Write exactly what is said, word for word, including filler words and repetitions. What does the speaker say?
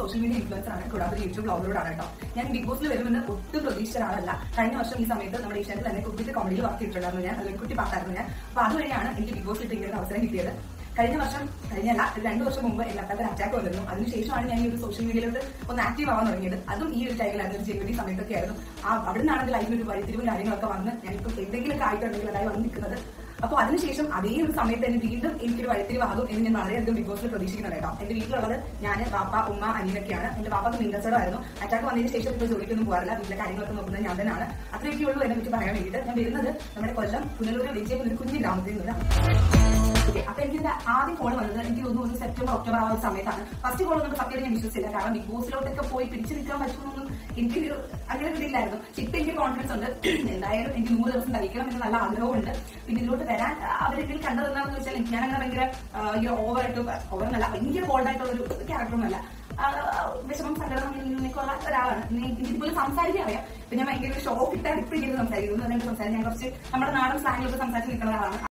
Social media influencer ആണ്, കൂടാതെ YouTube ബ്ലോഗറോടാണ് കേട്ടോ. ഞാൻ ബിഗ് ബോസിൽ വരുമെന്ന് ഒട്ടും പ്രതീക്ഷിച്ച ആളല്ല. കഴിഞ്ഞ വർഷം ഈ സമയത്ത് നമ്മുടെ ഏഷ്യാനിൽ തന്നെ കുട്ടിയുടെ കോമഡിയിൽ വർക്ക് ചെയ്തിട്ടുണ്ടായിരുന്നു ഞാൻ, അല്ലെങ്കിൽ കുട്ടി പാട്ടായിരുന്നു ഞാൻ. അപ്പൊ അതുവഴിയാണ് എനിക്ക് ബിഗ് ബോസിൽ ഇങ്ങനെ ഒരു അവസരം കിട്ടിയത്. കഴിഞ്ഞ വർഷം കഴിഞ്ഞല്ല രണ്ടു വർഷം മുമ്പ് എല്ലാത്തരം അറ്റാക്ക് വന്നിരുന്നു. അതിനുശേഷമാണ് ഞാൻ ഈ ഒരു സോഷ്യൽ മീഡിയയിലോട്ട് ഒന്ന് ആക്റ്റീവ് ആവാൻ തുടങ്ങിയത്. അതും ഈ ഒരു ടൈമിലായിരുന്നു, ഒരു ജനുവരി സമയത്തൊക്കെ ആയിരുന്നു. ആ അവിടെ നിന്നാണ് എന്റെ ലൈഫിൽ ഒരു വഴിത്തിരിവും കാര്യങ്ങളൊക്കെ വന്ന് ഞാനിപ്പോൾ എന്തെങ്കിലുമൊക്കെ ആയിട്ടുണ്ടെങ്കിൽ അതായത് വന്ന് നിൽക്കുന്നത്. അപ്പൊ അതിനുശേഷം അതേ ഒരു സമയത്ത് തന്നെ വീണ്ടും എനിക്കൊരു വഴിത്തിരിവാകും എന്ന് ഞാൻ വളരെയധികം ബിഗ് ബോസിൽ പ്രതീക്ഷിക്കുന്നത് കേട്ടോ. എന്റെ വീട്ടിലുള്ളത് ഞാൻ, പാപ്പ, ഉമ്മ, അനിയനൊക്കെയാണ്. എന്റെ പാപ്പക്ക് മിങ്കച്ചോടായിരുന്നു. അറ്റാക്ക് വന്നതിന് ശേഷം ഇപ്പോൾ ജോലിക്കൊന്നും പോകാറില്ല, വീട്ടിലെ കാര്യങ്ങളൊക്കെ നോക്കുന്നത് ഞാൻ തന്നെയാണ്. അത്രയൊക്കെ ഉള്ളൂ എന്നെ പറ്റി പറയാൻ വേണ്ടിയിട്ട്. ഞാൻ വരുന്നത് നമ്മുടെ കൊല്ലം പുനലൂർ വിജയപുരം ഒരു കുഞ്ഞു ഗ്രാമത്തിൽ നിന്നാണ്. അപ്പൊ എനിക്ക് ആദ്യം കോൾ വന്നത് എനിക്ക് തോന്നുന്നു സെപ്റ്റംബർ ഒക്ടോബർ ആ ഒരു സമയത്താണ്. ഫസ്റ്റ് കോൾ നമുക്ക് സത്യം ഞാൻ വിശ്വസിച്ചില്ല, കാരണം ബിഗ് ബോസിലോട്ടൊക്കെ പോയി പിടിച്ചു നിൽക്കാൻ പറ്റുമെന്നൊന്നും എനിക്കൊരു അങ്ങനെ ഇതില്ലായിരുന്നു. ഇപ്പൊ എനിക്ക് കോൺഫിഡൻസ് ഉണ്ട്. എന്തായാലും എനിക്ക് നൂറ് ദിവസം കഴിക്കണം എന്ന് നല്ല ആഗ്രഹമുണ്ട്. പിന്നെ ഇതിലോട്ട് വരാൻ അവരെങ്കിൽ കണ്ടതെന്നാണെന്ന് വെച്ചാൽ ഞാൻ അങ്ങനെ ഭയങ്കര ഈ ഓവറായിട്ട് ഓവറെന്നല്ല ഭയങ്കര ബോൾഡായിട്ടുള്ള ഒരു ക്യാരക്ടറൊന്നുമല്ല. വിഷമം സങ്കടം എന്നൊക്കെയുള്ള ഒരാളാണ്. ഇതുപോലെ സംസാരിക്കാൻ അറിയാം. ഇപ്പൊ ഞാൻ ഭയങ്കര ഷോക്ക് ഇട്ടാണ് ഇപ്പൊ ഇങ്ങനെ സംസാരിക്കുന്നത്. സംസാരിക്കാൻ ഞാൻ കുറച്ച് നമ്മുടെ നാടൻ സ്ലാങ്ങിലൊക്കെ സംസാരിച്ച് നിൽക്കുന്ന ഒരാളാണ്.